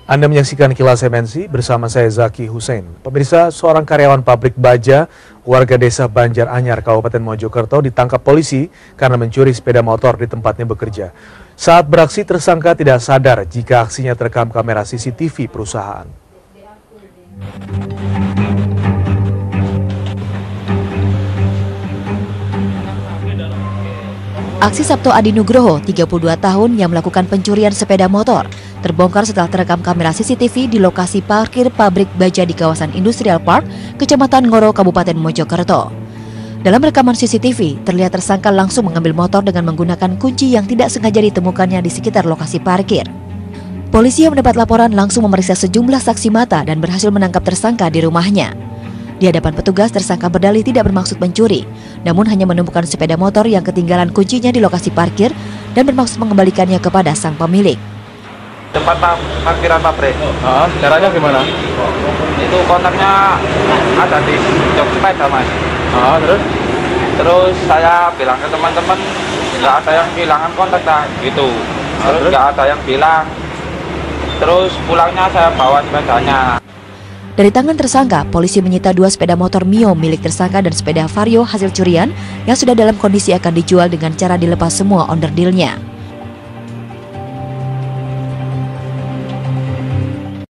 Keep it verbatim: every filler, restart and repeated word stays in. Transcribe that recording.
Anda menyaksikan Kilas M N C bersama saya Zaki Hussein. Pemirsa, seorang karyawan pabrik baja warga desa Banjar Anyar, Kabupaten Mojokerto ditangkap polisi karena mencuri sepeda motor di tempatnya bekerja. Saat beraksi, tersangka tidak sadar jika aksinya terekam kamera C C T V perusahaan. Aksi Sabto Adi Nugroho, tiga puluh dua tahun, yang melakukan pencurian sepeda motor terbongkar setelah terekam kamera C C T V di lokasi parkir pabrik baja di kawasan Industrial Park, Kecamatan Ngoro, Kabupaten Mojokerto. Dalam rekaman C C T V, terlihat tersangka langsung mengambil motor dengan menggunakan kunci yang tidak sengaja ditemukannya di sekitar lokasi parkir. Polisi yang mendapat laporan langsung memeriksa sejumlah saksi mata dan berhasil menangkap tersangka di rumahnya. Di hadapan petugas, tersangka berdalih tidak bermaksud mencuri, namun hanya menemukan sepeda motor yang ketinggalan kuncinya di lokasi parkir dan bermaksud mengembalikannya kepada sang pemilik. Tempat parkiran pabrik. Ah, caranya gimana? Itu kontaknya ada di jok sepeda, Mas. Ah, terus? Terus saya bilang ke teman-teman, nggak ada yang kehilangan kontak dah, gitu. Terus nggak ada yang bilang. Terus pulangnya saya bawa sepedanya. Dari tangan tersangka, polisi menyita dua sepeda motor Mio milik tersangka dan sepeda Vario hasil curian yang sudah dalam kondisi akan dijual dengan cara dilepas semua onderdilnya.